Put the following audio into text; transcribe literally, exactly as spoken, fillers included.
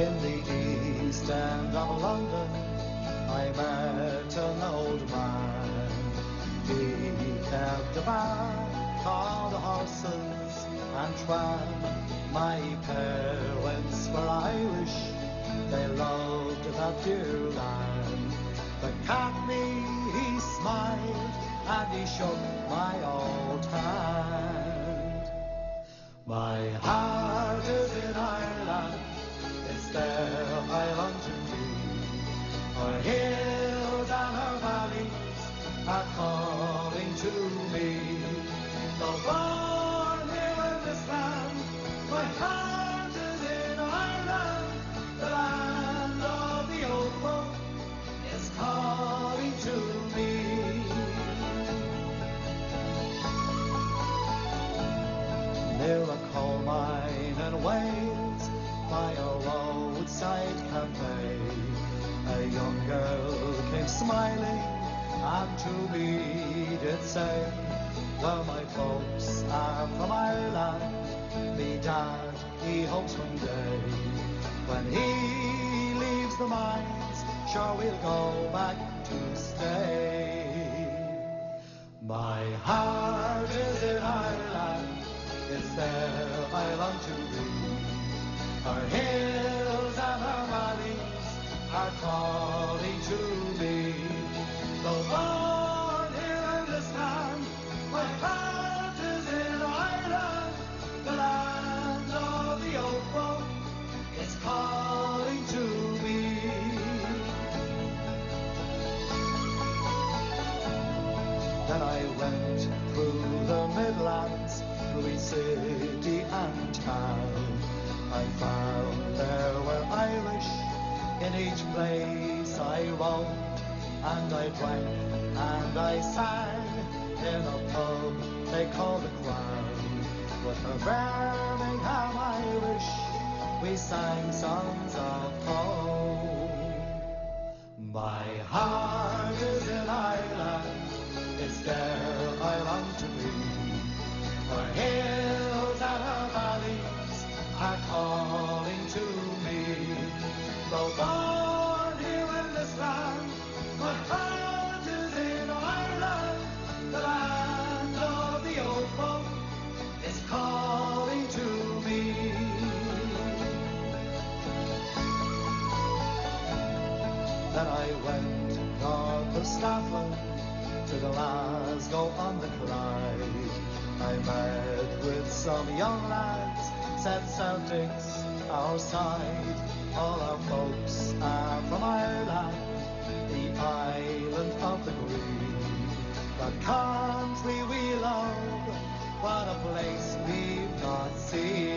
In the East End of London, I met an old man. He kept a bar called Horses and Tram. My parents were Irish, they loved that dear land. But Cockney, he smiled and he shook my old hand. My heart is in Ireland, it's there I long to be. Our hills and our valleys are calling to me. Though born here in this land, my heart is in Ireland. The land of the old folk is calling to me. Near a coal mine in Wales, by a roadside cafe, a young girl came smiling and to me did say, well, my folks are from Ireland, me dad, he hopes one day, when he leaves the mines, sure we'll go back to stay. My heart is in Ireland, it's there I long to be. Our hills and our valleys are calling to me. Though born here in this land, my heart is in Ireland. The land of the old folk is calling to me. Then I went through the Midlands, through each city and town. I found there were Irish in each place I roamed, and I drank and I sang in a pub they call the Crown. With the Birmingham Irish, we sang songs of home. My heart is in Ireland, it's there I long to be. Our hills and our valleys are calling to me. Though born here in this land, my heart is in Ireland. The land of the old folk is calling to me. Then I went north of Scotland to Glasgow on the Clyde. I met with some young lads, said Celtics our side. All our folks are from Ireland, the island of the green. The country we love, what a place we've not seen.